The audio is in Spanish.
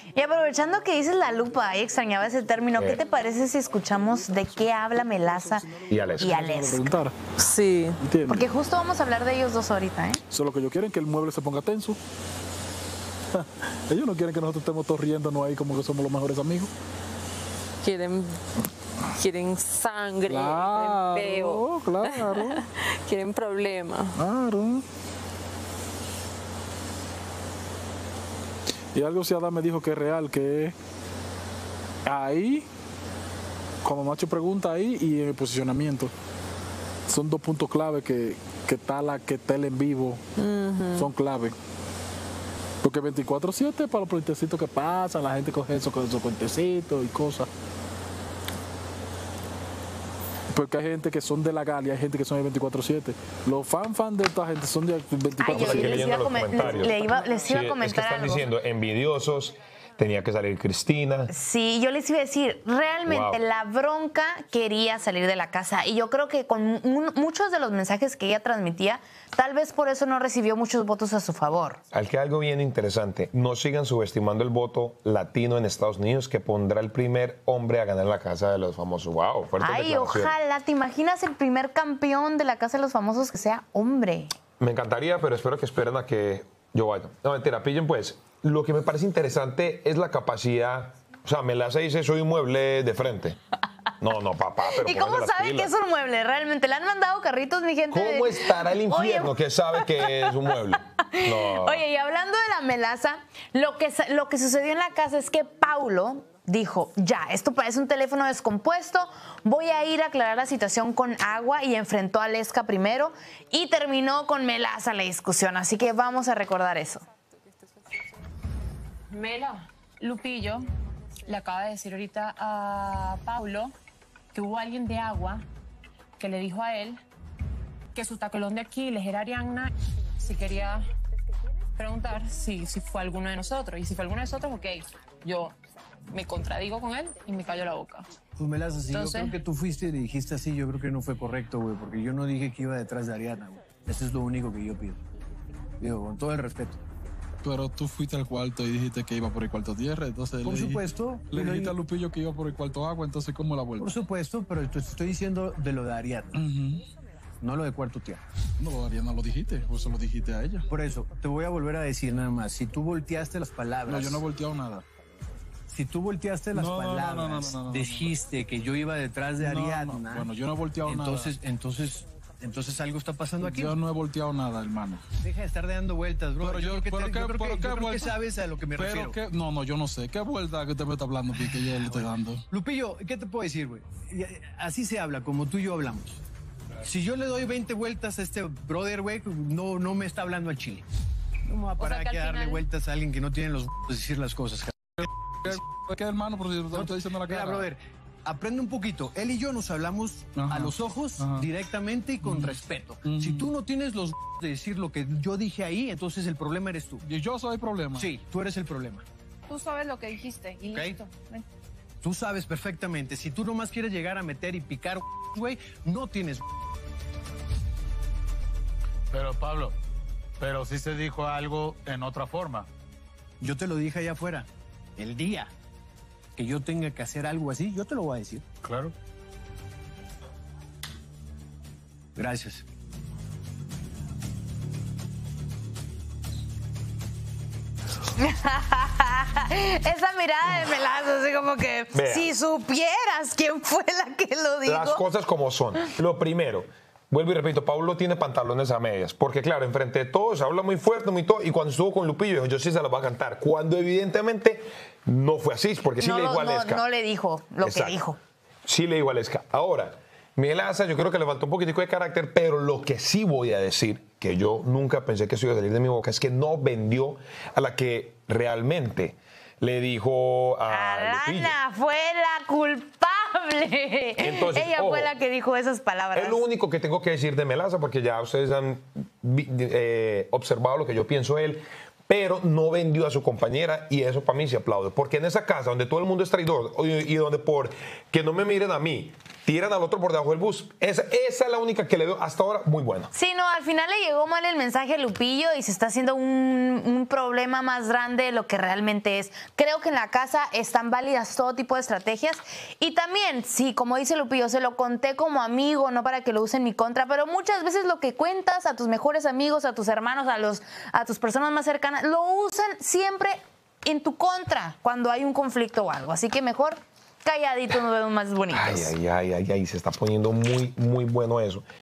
Y aprovechando que dices la lupa, y extrañaba ese término, ¿qué te parece si escuchamos de qué habla Melaza y Aleska? Sí. ¿Entiendes? Porque justo vamos a hablar de ellos dos ahorita, ¿eh? Eso es lo que ellos quieren, que el mueble se ponga tenso. Ellos no quieren que nosotros estemos todos riéndonos ahí como que somos los mejores amigos. Quieren sangre, Claro, quieren peo. claro. Quieren problemas. Claro. Y algo Ciudad me dijo que es real, que ahí, como Macho pregunta ahí y en el posicionamiento, son dos puntos clave que está el en vivo, son clave. Porque 24/7 para los puentecitos que pasan, la gente coge esos puentecitos y cosas. Porque hay gente que son de la Galia, hay gente que son de 24/7. Los fan de esta gente son de 24/7. Les iba a comentar es que están algo. diciendo envidiosos, tenía que salir Cristina. Sí, yo les iba a decir, realmente la bronca quería salir de la casa y yo creo que con muchos de los mensajes que ella transmitía, tal vez por eso no recibió muchos votos a su favor. Al que algo bien interesante, no sigan subestimando el voto latino en Estados Unidos que pondrá el primer hombre a ganar la Casa de los Famosos. Wow, fuerte Ay, declaración. ojalá, ¿te imaginas el primer campeón de la Casa de los Famosos que sea hombre? Me encantaría, pero espero que esperen a que yo vaya. No, mentira, pillen pues. Lo que me parece interesante es la capacidad. O sea, Melaza dice, soy un mueble de frente. No, papá, pero ¿Y cómo pónganse las sabe que pilas. es un mueble? Realmente, ¿le han mandado carritos, mi gente? ¿Cómo estará el infierno Oye, que sabe que es un mueble? No. Oye, y hablando de la Melaza, lo que sucedió en la casa es que Paulo dijo, ya, esto parece un teléfono descompuesto, voy a ir a aclarar la situación con Agua, y enfrentó a Aleska primero y terminó con Melaza la discusión, así que vamos a recordar eso. Mela, Lupillo le acaba de decir ahorita a Paulo que hubo alguien de Agua que le dijo a él que su tacolón de Aquiles era Arianna, si quería preguntar si fue alguno de nosotros. Y si fue alguno de nosotros, ok, yo me contradigo con él y me callo la boca. Pues Melaza, si Entonces, yo creo que tú fuiste y le dijiste así, yo creo que no fue correcto, güey, porque yo no dije que iba detrás de Ariana, güey. Eso es lo único que yo pido. Digo, con todo el respeto. Pero tú fuiste al cuarto y dijiste que iba por el cuarto tierra, entonces Por supuesto. le dijiste a Lupillo que iba por el cuarto agua, entonces ¿cómo la vuelta? Por supuesto, pero te estoy diciendo de lo de Ariana, no lo de cuarto tierra. No, Ariana lo dijiste, vos se lo dijiste a ella. Por eso, te voy a volver a decir nada más, si tú volteaste las palabras... No, yo no he volteado nada. Si tú volteaste las palabras, dijiste que yo iba detrás de Ariadna. Bueno, yo no he volteado nada. Entonces algo está pasando aquí. Yo no he volteado nada, hermano. Deja de estar dando vueltas, bro. Pero yo creo que sabes a lo que me refiero. No, yo no sé. ¿Qué vuelta que usted me está hablando aquí que yo le estoy dando? Lupillo, ¿qué te puedo decir, güey? Así se habla, como tú y yo hablamos. Si yo le doy 20 vueltas a este brother, güey, no me está hablando al chile. No me va a parar aquí a darle vueltas a alguien que no tiene los de decir las cosas. ¿Qué, hermano? Porque te estoy diciendo la cara. Mira, brother, aprende un poquito. Él y yo nos hablamos a los ojos directamente y con respeto. Si tú no tienes los de decir lo que yo dije ahí, entonces el problema eres tú. ¿Y yo soy el problema? Sí, tú eres el problema. tú sabes lo que dijiste y listo. Ven. Tú sabes perfectamente. Si tú nomás quieres llegar a meter y picar, güey, no tienes... Pero, Pablo, pero sí se dijo algo en otra forma. Yo te lo dije allá afuera. El día que yo tenga que hacer algo así, yo te lo voy a decir. Claro. Gracias. Esa mirada de Melaza, así como que Vea. si supieras quién fue la que lo dijo. Las cosas como son. Lo primero, vuelvo y repito, Paulo tiene pantalones a medias. Porque claro, enfrente de todos habla muy fuerte, muy todo. Y cuando estuvo con Lupillo, dijo, yo sí se la voy a cantar. Cuando evidentemente no fue así, porque sí no, le dijo a Aleska. no le dijo lo Exacto. que dijo. Sí le dijo a Aleska. Ahora, Melaza, yo creo que le faltó un poquitico de carácter, pero lo que sí voy a decir, que yo nunca pensé que eso iba a salir de mi boca, es que no vendió a la que realmente le dijo a Lupillo. Alana fue la culpable. Entonces, ella fue ojo, la que dijo esas palabras. Es lo único que tengo que decir de Melaza, porque ya ustedes han observado lo que yo pienso de él, pero no vendió a su compañera y eso para mí se aplaude. Porque en esa casa donde todo el mundo es traidor y donde por que no me miren a mí, tiran al otro por debajo del bus. Esa es la única que le veo hasta ahora muy buena. Sí, no, al final le llegó mal el mensaje a Lupillo y se está haciendo un problema más grande de lo que realmente es. Creo que en la casa están válidas todo tipo de estrategias y también, sí, como dice Lupillo, se lo conté como amigo, no para que lo usen en mi contra, pero muchas veces lo que cuentas a tus mejores amigos, a tus hermanos, a tus personas más cercanas, lo usan siempre en tu contra cuando hay un conflicto o algo. Así que mejor calladito nos vemos más bonitos. Ay, se está poniendo muy, muy bueno eso.